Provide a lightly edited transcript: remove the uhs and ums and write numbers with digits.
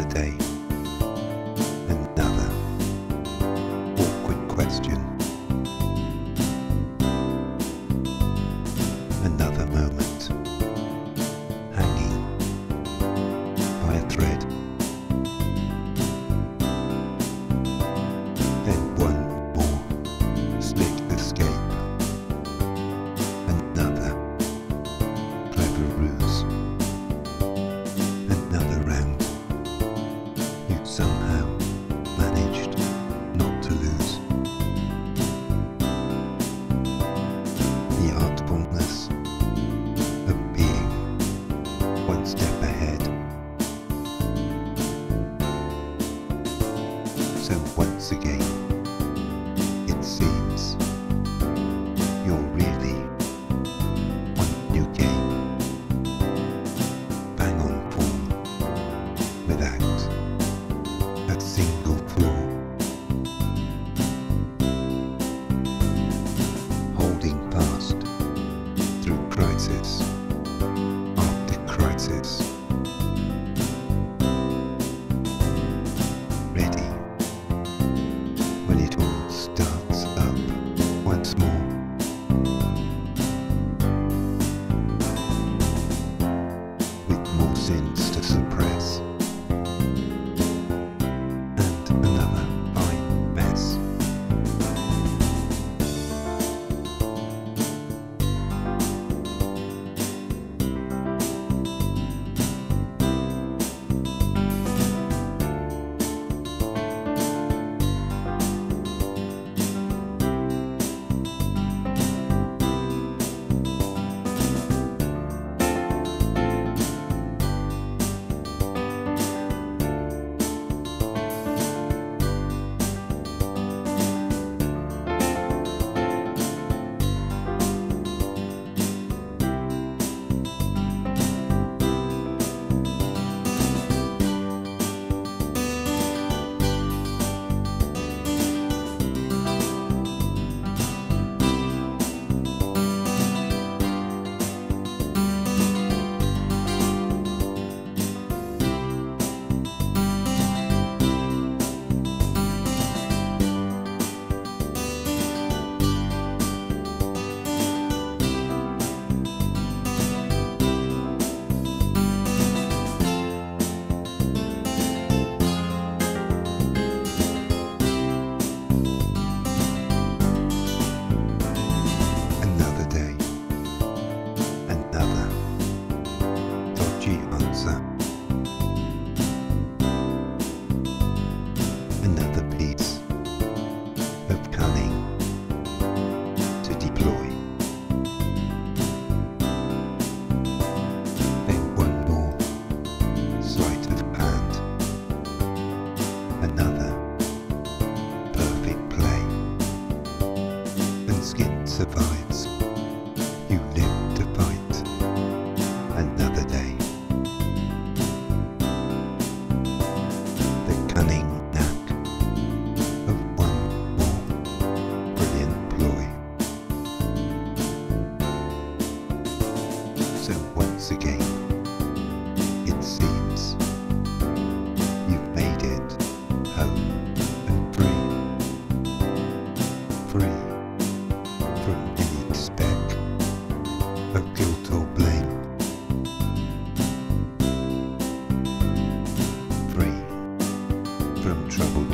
day, another awkward question, another moment hanging by a thread, then one more slick escape, another clever ruse, another round you somehow managed not to lose. The artfulness of being one step ahead. So once again, it seems you're really on new game, bang on form, without a single flaw, holding fast through crisis after crisis, ready when it all starts up once more. With more sins to suppress and another fine mess. Another piece of cunning to deploy. Then one more sleight of hand, another perfect play, and skin survives. You live to fight another day. The cunning knack of one more brilliant ploy. So once again, it seems you've made it home and free, free from any speck of guilt or blame, free from trouble